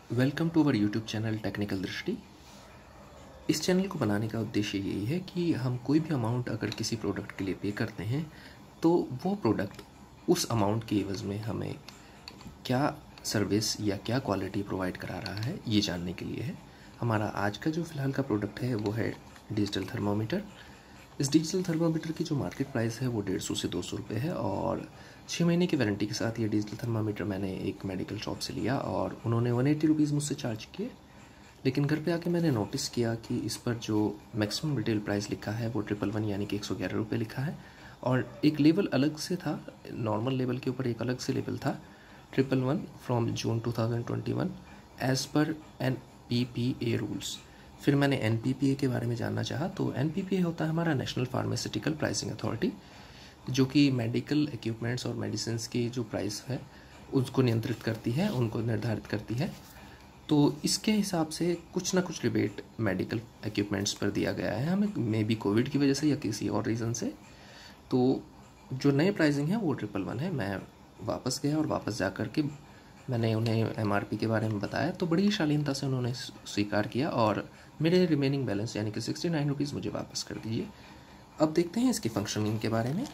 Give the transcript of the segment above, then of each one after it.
Welcome to our YouTube channel technical Drishti. इस channel को बनाने का उद्देश्य यही है कि हम कोई भी अमाउंट अगर किसी प्रोडक्ट के लिए पे करते हैं तो वो प्रोडक्ट उस अमाउंट के एवज़ में हमें क्या सर्विस या क्या क्वालिटी प्रोवाइड करा रहा है ये जानने के लिए है। हमारा आज का जो फ़िलहाल का प्रोडक्ट है वो है डिजिटल थर्मामीटर। इस डिजिटल थर्मामीटर की जो मार्केट प्राइस है वो 150 से 200 रुपये है और 6 महीने की वारंटी के साथ ये डिजिटल थर्मामीटर मैंने एक मेडिकल शॉप से लिया और उन्होंने 180 रुपीज़ मुझसे चार्ज किए। लेकिन घर पे आके मैंने नोटिस किया कि इस पर जो मैक्सिमम रिटेल प्राइस लिखा है वो 111 यानी कि 111 रुपये लिखा है और एक लेवल अलग से था, नॉर्मल लेवल के ऊपर एक अलग से लेवल था 111 from June 2021 as per NPPA rules. फिर मैंने NPPA के बारे में जानना चाहा तो NPPA होता है हमारा नेशनल फार्मास्यूटिकल प्राइसिंग अथॉरिटी, जो कि मेडिकल इक्विपमेंट्स और मेडिसिन की जो प्राइस है उसको नियंत्रित करती है, उनको निर्धारित करती है। तो इसके हिसाब से कुछ ना कुछ रिबेट मेडिकल इक्विपमेंट्स पर दिया गया है हमें, मे बी कोविड की वजह से या किसी और रीज़न से। तो जो नए प्राइसिंग है वो 111 है। मैं वापस गया और वापस जा कर के मैंने उन्हें MRP के बारे में बताया तो बड़ी शालीनता से उन्होंने स्वीकार किया और मेरे रिमेनिंग बैलेंस यानी कि 69 रुपीज़ मुझे वापस कर दीजिए। अब देखते हैं इसकी फंक्शनिंग के बारे में।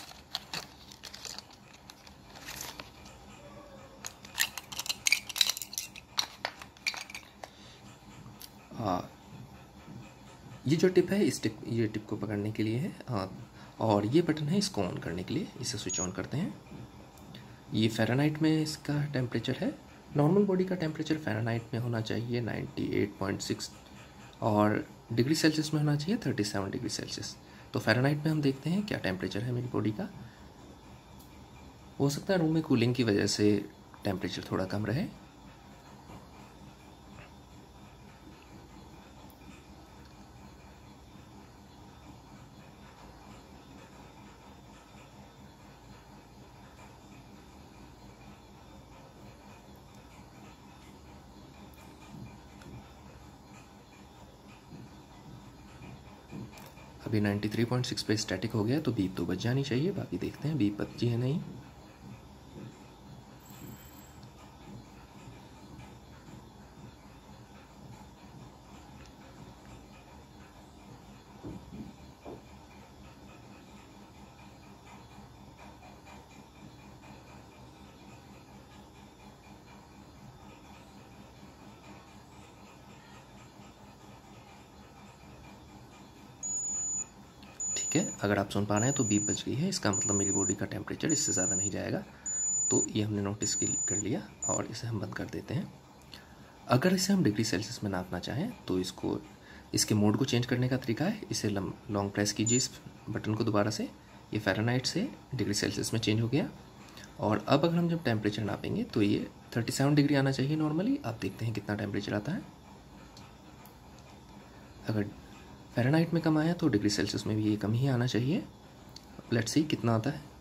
ये जो टिप है ये टिप को पकड़ने के लिए है और ये बटन है इसको ऑन करने के लिए। इसे स्विच ऑन करते हैं। ये फ़ारेनहाइट में इसका टेम्परेचर है। नॉर्मल बॉडी का टेम्परेचर फ़ारेनहाइट में होना चाहिए 98.6 और डिग्री सेल्सियस में होना चाहिए 37 डिग्री सेल्सियस। तो फ़ारेनहाइट में हम देखते हैं क्या टेम्परेचर है मेरी बॉडी का। हो सकता है रूम में कूलिंग की वजह से टेम्परेचर थोड़ा कम रहे। अभी 93.6 पे स्टैटिक हो गया तो बीप तो बज जानी चाहिए। बाकी देखते हैं बीप बजी है नहीं। ठीक है, अगर आप सुन पा रहे हैं तो बीप बज गई है, इसका मतलब मेरी बॉडी का टेम्परेचर इससे ज़्यादा नहीं जाएगा। तो ये हमने नोटिस कर लिया और इसे हम बंद कर देते हैं। अगर इसे हम डिग्री सेल्सियस में नापना चाहें तो इसके मोड को चेंज करने का तरीका है, इसे लॉन्ग प्रेस कीजिए इस बटन को दोबारा से। ये फ़ारेनहाइट से डिग्री सेल्सियस में चेंज हो गया और अब अगर हम जब टेम्परेचर नापेंगे तो ये 37 डिग्री आना चाहिए नॉर्मली। आप देखते हैं कितना टेम्परेचर आता है। अगर फ़ारेनहाइट में कम आया तो डिग्री सेल्सियस में भी ये कम ही आना चाहिए। लेट्स सी कितना आता है।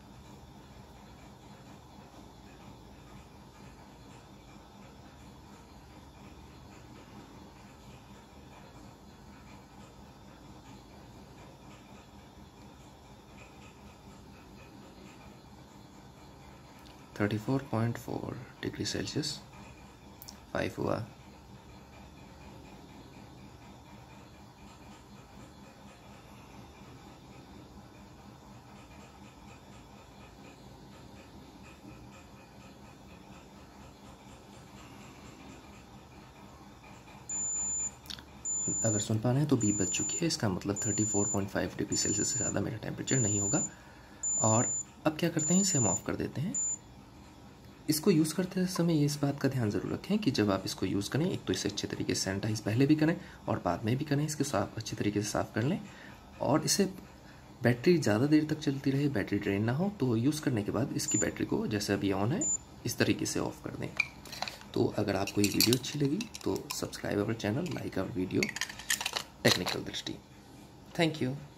थर्टी 34.4 डिग्री सेल्सियस 5 हुआ। अगर सुन पा रहे हैं तो बीप बज चुकी है, इसका मतलब 34.5 डिग्री सेल्सियस से ज़्यादा मेरा टेम्परेचर नहीं होगा। और अब क्या करते हैं, इसे हम ऑफ़ कर देते हैं। इसको यूज़ करते समय इस बात का ध्यान ज़रूर रखें कि जब आप इसको यूज़ करें एक तो इसे अच्छे तरीके से सैनिटाइज पहले भी करें और बाद में भी करें, इसके अच्छे तरीके से साफ़ कर लें और इसे बैटरी ज़्यादा देर तक चलती रहे, बैटरी ड्रेन ना हो तो यूज़ करने के बाद इसकी बैटरी को जैसे अभी ऑन है इस तरीके से ऑफ़ कर दें। तो अगर आपको ये वीडियो अच्छी लगी तो subscribe our channel, like our video technical Drishti. Thank you.